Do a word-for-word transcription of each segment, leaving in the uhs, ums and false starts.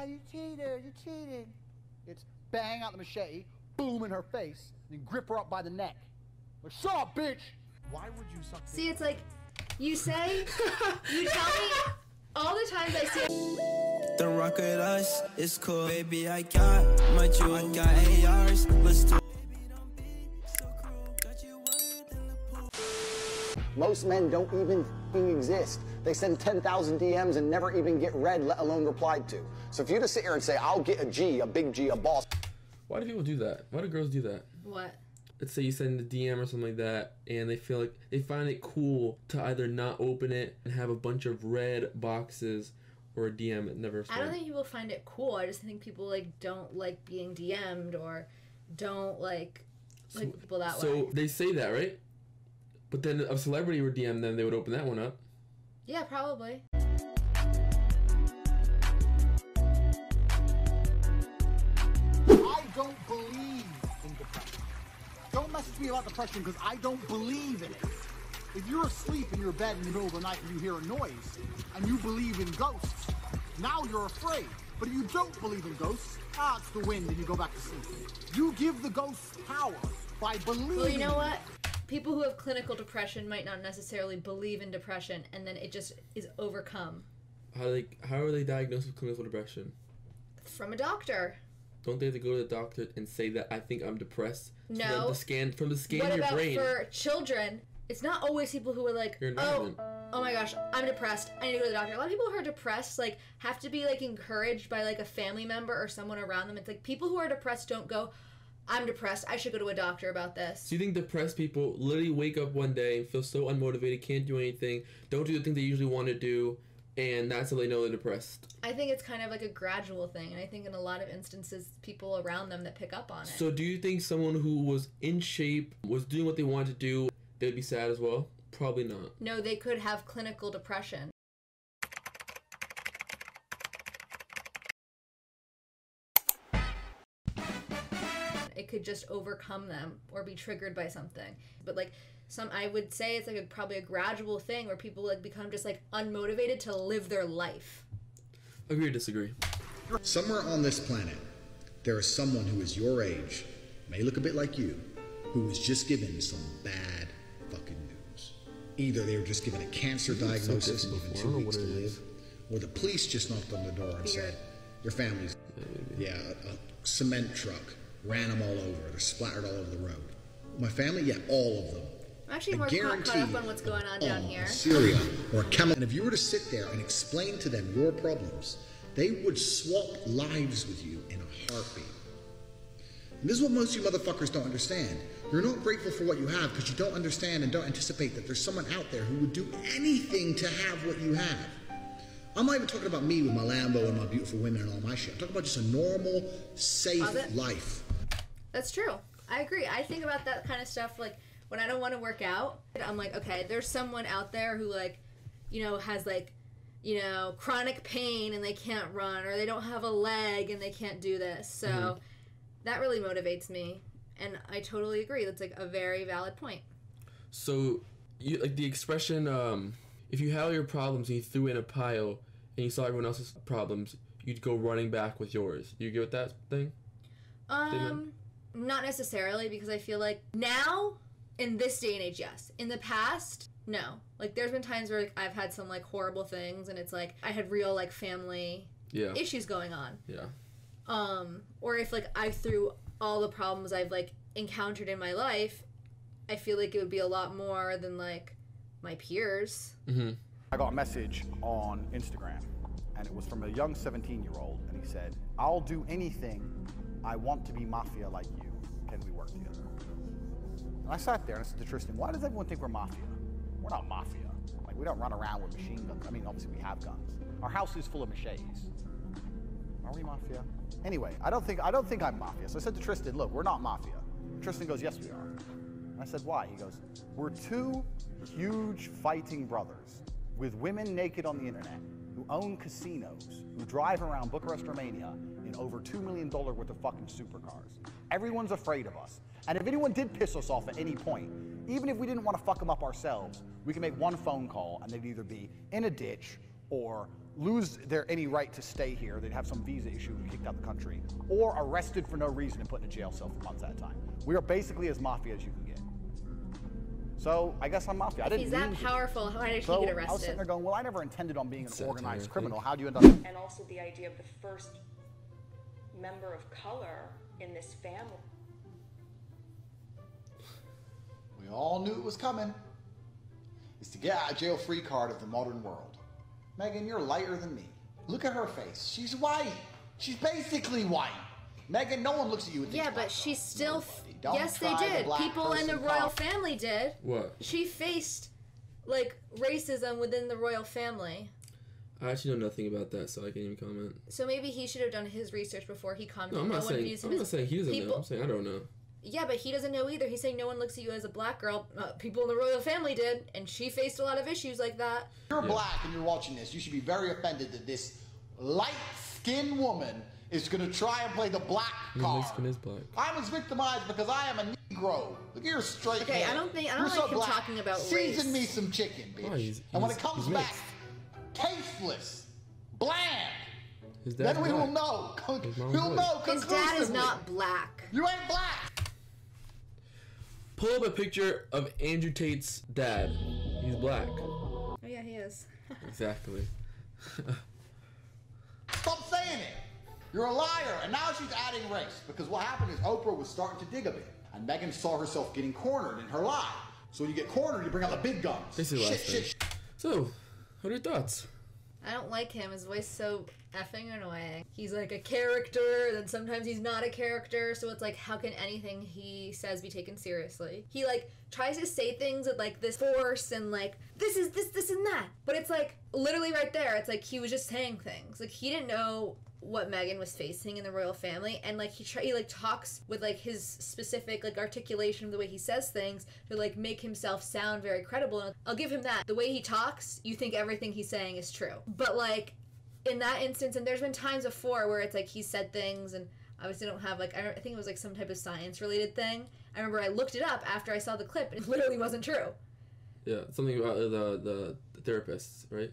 God, you cheated, you cheated. It's bang out the machete, boom in her face, and then grip her up by the neck. Like, shut up, bitch! Why would you suck? See, it's like, you say, you tell me, all the times I see The rock with us is cool. Baby, I got my jewel. I got A Rs. Let's do. Most men don't even f***ing exist. They send ten thousand D Ms and never even get read, let alone replied to. So if you just sit here and say, I'll get a G, a big G, a boss. Why do people do that? Why do girls do that? What? Let's say you send a D M or something like that, and they feel like they find it cool to either not open it and have a bunch of red boxes, or a D M that never responds. I don't think people find it cool. I just think people like don't like being D M'd or don't like like so, people that so way. So they say that, right? But then a celebrity would D M them, they would open that one up. Yeah, probably. I don't believe in depression. Don't message me about depression because I don't believe in it. If you're asleep in your bed in the middle of the night and you hear a noise and you believe in ghosts, now you're afraid. But if you don't believe in ghosts, ah, it's the wind and you go back to sleep. You give the ghosts power by believing. Well, you know what? People who have clinical depression might not necessarily believe in depression, and then it just is overcome. How do they? How are they diagnosed with clinical depression? From a doctor. Don't they have to go to the doctor and say that I think I'm depressed? No. From the scan, from the scan what of your about brain. for children? It's not always people who are like, oh, oh my gosh, I'm depressed. I need to go to the doctor. A lot of people who are depressed like have to be like encouraged by like a family member or someone around them. It's like people who are depressed don't go, I'm depressed, I should go to a doctor about this. So you think depressed people literally wake up one day and feel so unmotivated, can't do anything, don't do the things they usually want to do, and that's how they know they're depressed? I think it's kind of like a gradual thing, and I think in a lot of instances, people around them that pick up on it. So do you think someone who was in shape, was doing what they wanted to do, they'd be sad as well? Probably not. No, they could have clinical depression. It could just overcome them or be triggered by something. But like some, I would say it's like a, probably a gradual thing where people like become just like unmotivated to live their life. Agree or disagree? Somewhere on this planet, there is someone who is your age, may look a bit like you, who was just given some bad fucking news. Either they were just given a cancer diagnosis and given two weeks to live, or the police just knocked on the door and said, your family's, yeah, a, a cement truck ran them all over. They're splattered all over the road. My family, yeah, all of them. I'm actually more caught, caught up on what's going on down here. Syria or a chemical. And if you were to sit there and explain to them your problems, they would swap lives with you in a heartbeat. And this is what most of you motherfuckers don't understand. You're not grateful for what you have because you don't understand and don't anticipate that there's someone out there who would do anything to have what you have. I'm not even talking about me with my Lambo and my beautiful women and all my shit. I'm talking about just a normal, safe life. That's true. I agree. I think about that kind of stuff like when I don't want to work out. I'm like, okay, there's someone out there who like, you know, has like, you know, chronic pain and they can't run, or they don't have a leg and they can't do this. So mm-hmm. that really motivates me. And I totally agree. That's like a very valid point. So you like the expression, um, if you had all your problems and you threw in a pile and you saw everyone else's problems, you'd go running back with yours. You get with that thing? Um, Statement? Not necessarily, because I feel like now, in this day and age, yes. In the past, no. Like, there's been times where like, I've had some, like, horrible things, and it's like, I had real, like, family yeah. issues going on. Yeah. Um, or if, like, I threw all the problems I've, like, encountered in my life, I feel like it would be a lot more than, like, my peers. Mm-hmm. I got a message on Instagram, and it was from a young seventeen-year-old, and he said, I'll do anything. I want to be mafia like you. Can we work together? And I sat there and I said to Tristan, why does everyone think we're mafia? We're not mafia. Like, we don't run around with machine guns. I mean, obviously we have guns. Our house is full of machetes. Are we mafia? Anyway, I don't think I don't think I'm mafia. So I said to Tristan, look, we're not mafia. Tristan goes, yes, we are. And I said, why? He goes, we're two huge fighting brothers with women naked on the internet who own casinos, who drive around Bucharest, Romania in over two million dollars worth of fucking supercars. Everyone's afraid of us. And if anyone did piss us off at any point, even if we didn't want to fuck them up ourselves, we can make one phone call and they'd either be in a ditch or lose their any right to stay here. They'd have some visa issue and kicked out the country, or arrested for no reason and put in a jail cell for months at a time. We are basically as mafia as you can get. So I guess I'm mafia. I If didn't he's that mean to. powerful, why did So he get I was sitting arrested? there going, well, I never intended on being an Satire, I organized think. criminal. How do you end up? And also the idea of the first member of color in this family. We all knew it was coming. It's the get out of jail free card of the modern world. Megan, you're lighter than me. Look at her face. She's white. She's basically white. Megan, no one looks at you with Yeah, these but black she's eyes. still. Nobody. Don't Yes, they try the did. black People in the person royal card. family did. What? She faced like racism within the royal family. I actually know nothing about that, so I can't even comment. So maybe he should have done his research before he commented. No, I'm not no one saying. views him I'm not as saying he doesn't know. people. I'm saying I don't know. Yeah, but he doesn't know either. He's saying no one looks at you as a black girl. Uh, people in the royal family did, and she faced a lot of issues like that. If you're black and you're watching this, you should be very offended that this light-skinned woman is going to try and play the black Your card. light skin is black. I was victimized because I am a Negro. Look at your straight Okay, hair. I don't think- I don't You're like so him black. talking about Season race. me some chicken, bitch. Why? He's- and when it he's- comes he's back, mixed. tasteless, bland, His dad's then we will black. know. Con- His mom's we'll white. know His dad is conclusively. not black. You ain't black. Pull up a picture of Andrew Tate's dad. He's black. Oh yeah, he is. Exactly. Stop saying it. You're a liar. And now she's adding race. Because what happened is Oprah was starting to dig a bit. And Megan saw herself getting cornered in her lie. So when you get cornered, you bring out the big guns. This is the shit, last shit, thing. shit. So, what are your thoughts? I don't like him. His voice is so effing annoying. He's like a character, then sometimes he's not a character, so it's like, how can anything he says be taken seriously? He like tries to say things with like this force and like, this is this, this and that. But it's like, literally right there, it's like he was just saying things. Like he didn't know what Meghan was facing in the royal family, and like he try he like talks with like his specific like articulation of the way he says things to like make himself sound very credible. And I'll give him that. The way he talks, you think everything he's saying is true. But like in that instance, and there's been times before where it's like he said things and obviously don't have like I, don't, I think it was like some type of science related thing. I remember I looked it up after I saw the clip and it literally wasn't true. Yeah, something about the the, the therapists, right?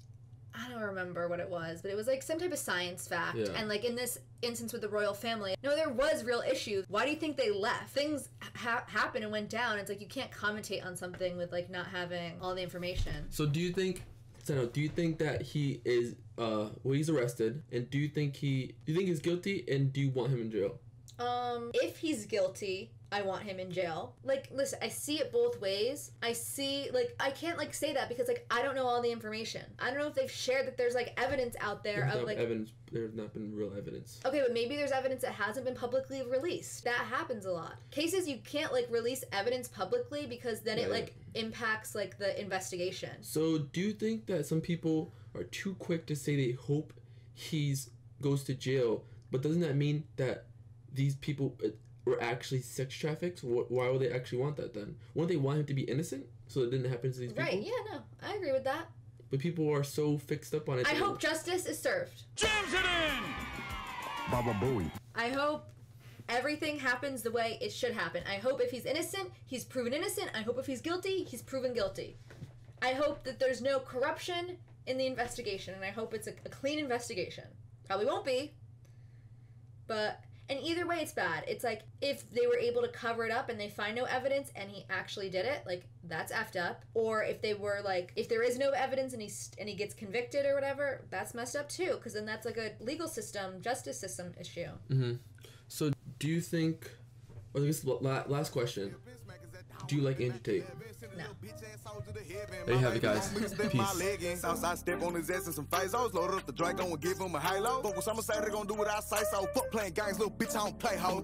I don't remember what it was, but it was like some type of science fact. Yeah. And like in this instance with the royal family, no, there was real issues. Why do you think they left? Things ha- happened and went down. It's like you can't commentate on something with like not having all the information. So do you think, so do you think that he is, uh, well, he's arrested, and do you think he, do you think he's guilty, and do you want him in jail? Um, if he's guilty, I want him in jail. Like, listen, I see it both ways. I see, like, I can't, like, say that because, like, I don't know all the information. I don't know if they've shared that there's, like, evidence out there There's of, not like... evidence, there's not been real evidence. Okay, but maybe there's evidence that hasn't been publicly released. That happens a lot. Cases you can't, like, release evidence publicly because then it, Right. like, impacts, like, the investigation. So do you think that some people are too quick to say they hope he's goes to jail, but doesn't that mean that these people uh, were actually sex trafficked? Wh- Why would they actually want that then? Wouldn't they want him to be innocent so it didn't happen to these people? Right, yeah, no, I agree with that. But people are so fixed up on it. I that- hope justice is served. James it in! Baba Booey. I hope everything happens the way it should happen. I hope if he's innocent, he's proven innocent. I hope if he's guilty, he's proven guilty. I hope that there's no corruption in the investigation, and I hope it's a, a clean investigation. Probably won't be, but... And either way, it's bad. It's like, if they were able to cover it up and they find no evidence and he actually did it, like, that's effed up. Or if they were, like, if there is no evidence and, he's, and he gets convicted or whatever, that's messed up too, because then that's, like, a legal system, justice system issue. Mm-hmm. So do you think, or I guess la- last question, do you like Andrew Tate? No. There you have it, guys. Peace. Southside step on his ass and some fights. I was loaded up the drink, gonna give him a high low. But when someone say they gonna do what I say, so fuck playing games, little bitch, I don't play hoe.